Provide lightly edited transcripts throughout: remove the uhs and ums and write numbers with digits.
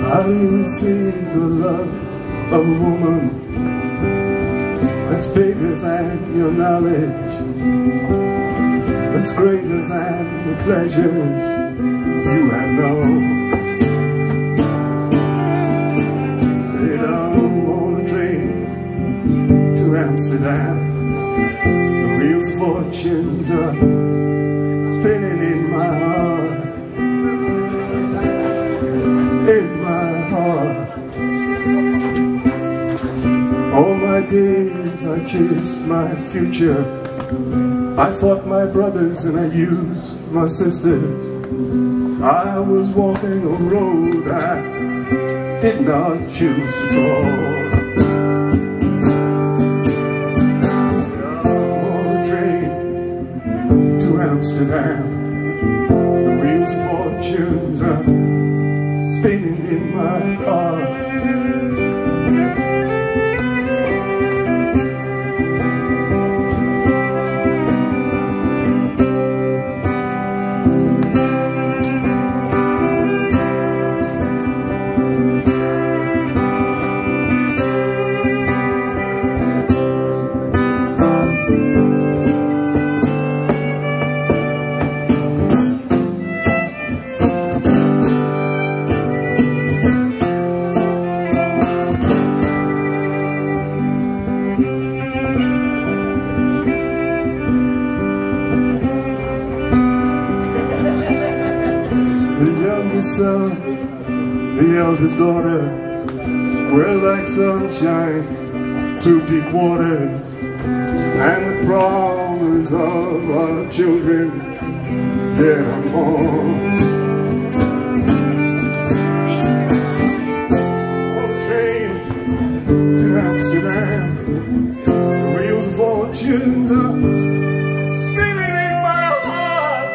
How do you receive the love of a woman that's bigger than your knowledge, that's greater than the pleasures you have known? Sit down on a train to Amsterdam. The wheels of fortunes are spinning in my heart, in my heart. All my days I chased my future. I fought my brothers and I used my sisters. I was walking a road I did not choose to walk. On a train to Amsterdam. The wheels of fortunes are spinning in my heart. Son, the eldest daughter, we're like sunshine through deep waters, and the promise of our children yet unborn. On a train to Amsterdam, the wheels of fortunes are spinning in my heart.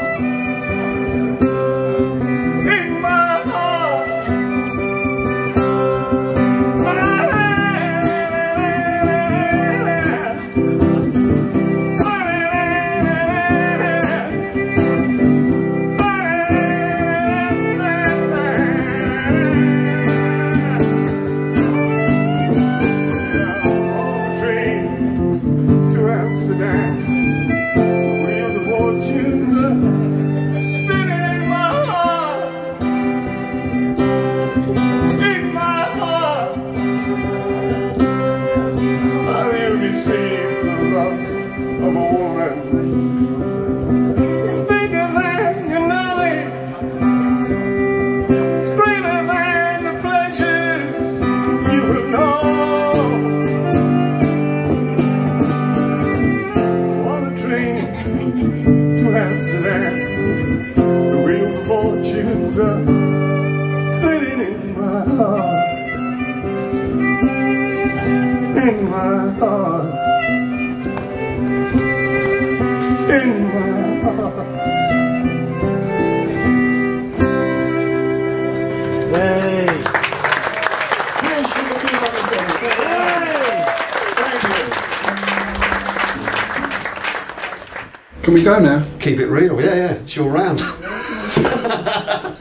Of a woman, it's bigger than your knowledge, it's greater than the pleasures you have known. On a train to Amsterdam, the wheels of fortunes are spinning in my heart, in my heart. In my heart. Yay! Yes, Sugarbeet on the stage. Yay! Thank you. Can we go now? Keep it real, yeah, it's your round.